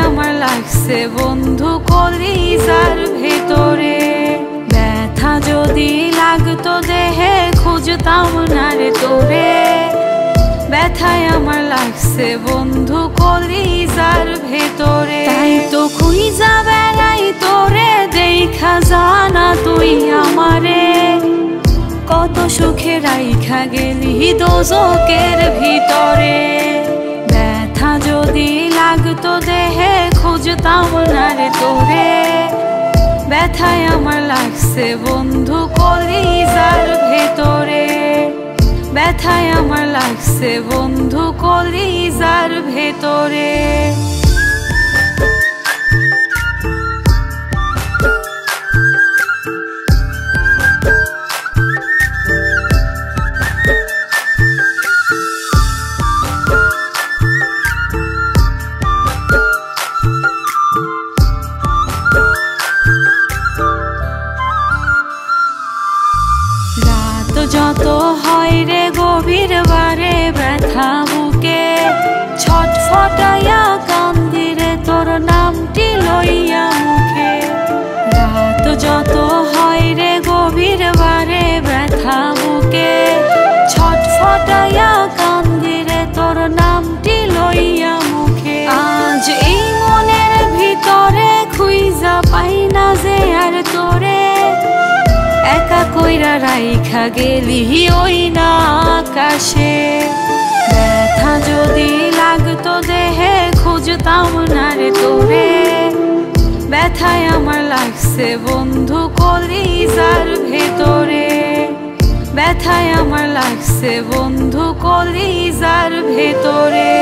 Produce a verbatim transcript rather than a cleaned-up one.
আমার লাগছে বন্ধু কলিজার ভেতরে। ব্যথা যদি লাগতো দেহে খুঁজতাম না রে তোরে। ব্যথায় আমার লাগছে বন্ধু কলিজার ভেতরে। তাই তো খুঁজা বেড়াই তোরে, দেখা জানা তুই আমারে। কত সুখে রাইখা গেলি দোজকের ভিতরে। ব্যথা যদি লাগতো দেহে খুঁজতাম না রে তোরে। ব্যথায় আমার লাগছে বন্ধু কলিজার ভেতরে। ব্যথায় আমার লাগছে বন্ধু কলিজার ভেতরে। যত হয় রে গভীর বারে ব্যথা বুকে, ছটফটাইয়া কান্দি রে তোর নামটি লইয়া মুখে। রাত যত হয় রে গভীর বারে ব্যথা বুকে, ছটফটাইয়া কান্দি রে তোর নামটি লইয়া মুখে। আজ এই মনের ভিতরে খুঁজা পাই না যে আর তোরে। একা কইরা রাইখা গেলি ওই না আকাশে। ব্যথা যদি লাগতো দেহে খুঁজতাম না রে তোরে। ব্যথায় আমার লাগছে বন্ধু কলিজার ভেতরে। ব্যথায় আমার লাগছে বন্ধু কলিজার ভেতরে।